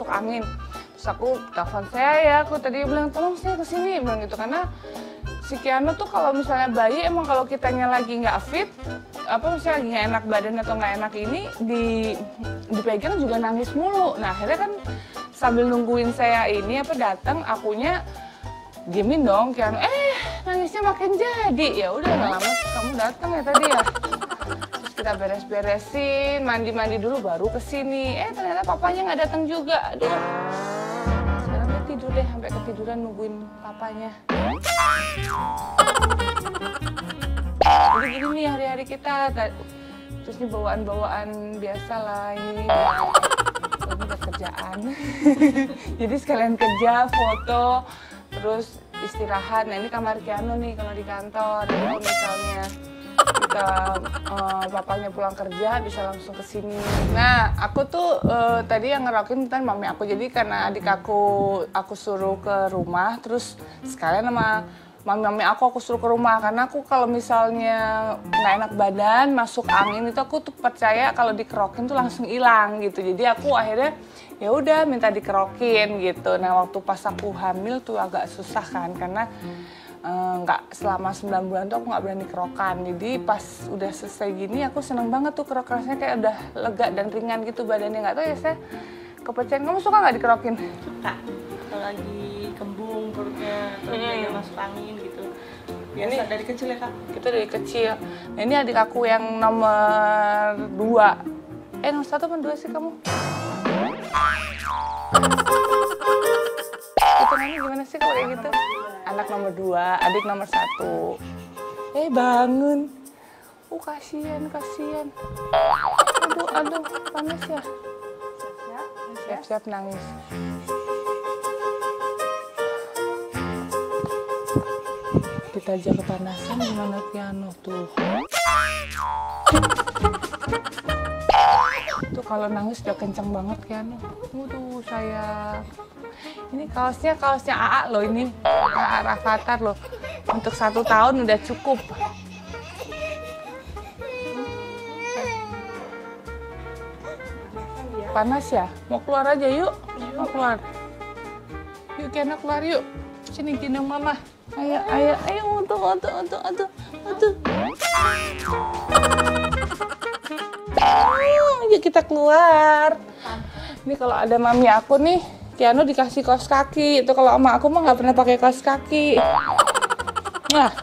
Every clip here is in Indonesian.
masuk angin. Terus aku telepon saya, aku tadi bilang tolong saya kesini, bilang gitu karena si Keanu tuh kalau misalnya bayi emang kalau kitanya lagi nggak fit, apa misalnya lagi nggak enak badan atau nggak enak ini dipegang juga nangis mulu. Nah akhirnya kan sambil nungguin saya ini apa datang, akunya diemin dong Keanu. Nangisnya makin jadi. Ya udah nggak lama kamu datang ya tadi ya. Terus kita beres-beresin, mandi-mandi dulu baru kesini. Ternyata papanya nggak datang juga. Aduh. Sekarang dia tidur deh sampai ketiduran nungguin papanya. Jadi gini nih hari-hari kita. Terus ini bawaan-bawaan biasa lah ini. Ini udah kerjaan. Jadi sekalian kerja, foto, terus istirahat. Nah ini kamar Keanu nih kalau di kantor. Jadi kalau misalnya kita papanya pulang kerja bisa langsung ke sini. Nah aku tuh tadi yang ngerokin kan mami aku. Jadi karena adik aku suruh ke rumah, terus sekalian sama mami aku suruh ke rumah karena aku kalau misalnya nggak enak badan masuk angin itu aku tuh percaya kalau dikerokin tuh langsung hilang gitu. Jadi aku akhirnya ya udah minta dikerokin gitu. Nah waktu pas aku hamil tuh agak susah kan karena nggak selama 9 bulan tuh aku nggak berani kerokan. Jadi pas udah selesai gini aku seneng banget tuh kerok-keroknya kayak udah lega dan ringan gitu badannya. Nggak tahu ya saya kepercayaan. Kamu suka nggak dikerokin? Suka. Kalau lagi kembung perutnya atau dia masuk angin gitu. Biasa ini, dari kecil ya Kak? Kita dari kecil. Nah ini adik aku yang nomor 2. Nomor 1 apa 2 sih kamu? Hitungannya gimana sih kalau kayak gitu? Anak nomor 2, adik nomor 1. Bangun. Kasihan. Aduh, panas ya? Siap-siap nangis. Kita aja kepanasan gimana Keanu tuh. Tuh kalau nangis udah kenceng banget Keanu. Waduh sayang. Ini kaosnya AA loh ini. AA Rafathar loh. Untuk 1 tahun udah cukup. Panas ya? Mau keluar aja yuk. Mau keluar. Yuk Keanu keluar yuk. Sini gendong mama. Ayo, aduh. Yuk kita keluar. Ini kalau ada mami aku nih, Keanu dikasih kaos kaki. Itu kalau sama aku mah nggak pernah pakai kaos kaki. Nah.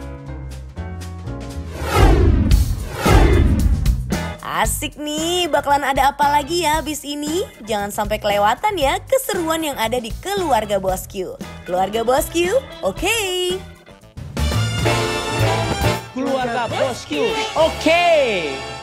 Asik nih, bakalan ada apa lagi ya abis ini? Jangan sampai kelewatan ya keseruan yang ada di Keluarga Bosque. Keluarga Bosque, oke. Keluarga Bosque, oke.